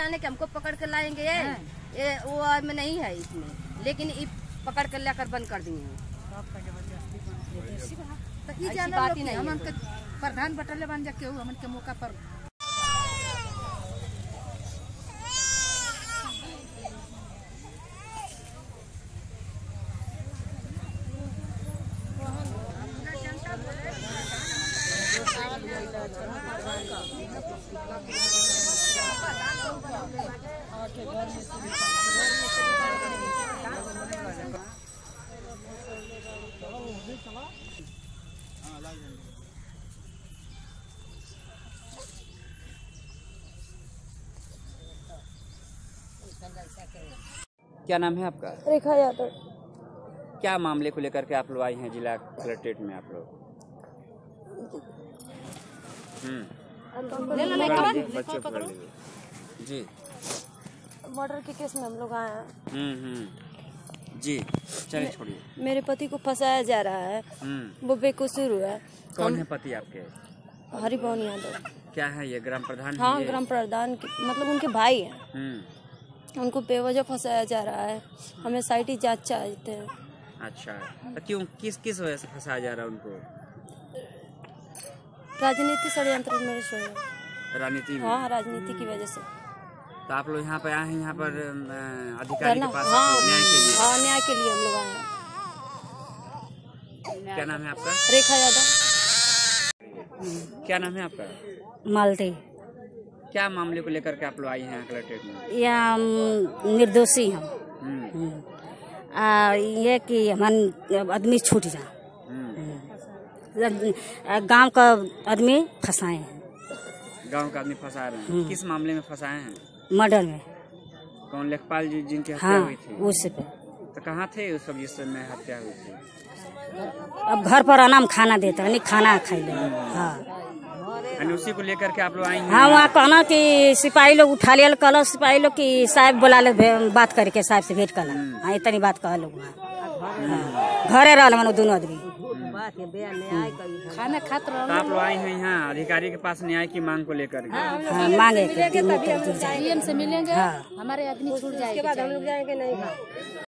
निकालने के हमको पकड़ कर लाएंगे ये वो में नहीं है इसमें, लेकिन पकड़ कर लेकर बंद कर दिए हैं। प्रधान बटले बन जा केहू हमन के मौका पर क्या नाम है आपका? रेखा यादव। क्या मामले को लेकर के आप लोग आई हैं जिला कलेक्ट्रेट में आप लोग? जी मर्डर के केस में हम लोग आए हैं। जी चलिए छोड़िए। मेरे पति को फंसाया जा रहा है, वो बेकसूर हुआ है। कौन है पति आपके? हरिभवन यादव। क्या है ये ग्राम प्रधान? हाँ ग्राम प्रधान मतलब उनके भाई हैं। उनको बेवजह फंसाया जा रहा है, हमें साइटी जांच चाहते हैं। अच्छा तो क्यों किस वजह से फंसाया जा रहा है उनको? राजनीति षड्यंत्र में राजनीति में? हाँ राजनीति की वजह से। तो आप लोग यहाँ पे आए हैं यहाँ पर अधिकारी के पास न्याय के लिए? हाँ न्याय के लिए हम लोग आए हैं। क्या नाम है आपका? रेखा यादव। क्या नाम है आपका? मालती। क्या मामले को लेकर के आप लोग आई हैं कलेक्ट्रेट में? या निर्दोषी हम ये कि हमारे आदमी छूट जा, गांव का आदमी फंसाए हैं। गांव का आदमी फंसा रहे हैं? किस मामले में फंसाए हैं? मर्डर में। कौन? लेखपाल जी जिनकी हत्या हाँ, हुई थी? उस पे। तो कहाँ थे उस वक्त जिस समय हत्या हुई थी? अब घर पर आना खाना देता नहीं, खाना खाई ले। हाँ उसी को लेकर के आप लोग आएंगे? हाँ वहाँ कहना कि सिपाही लोग उठा लिया, कल सिपाही लोग की साहब बुला ले, बात करके साहब से भेंट कर। हाँ इतनी बात कह लोग घरे रहा मन दोनों आदमी खाना खाते रहो। तो आप लोग आए हैं यहाँ अधिकारी के पास न्याय की मांग को लेकर? हाँ मांगे से मिलेंगे। हाँ। हमारे आदमी छूट जाएंगे। हम लोग जाएंगे नहीं।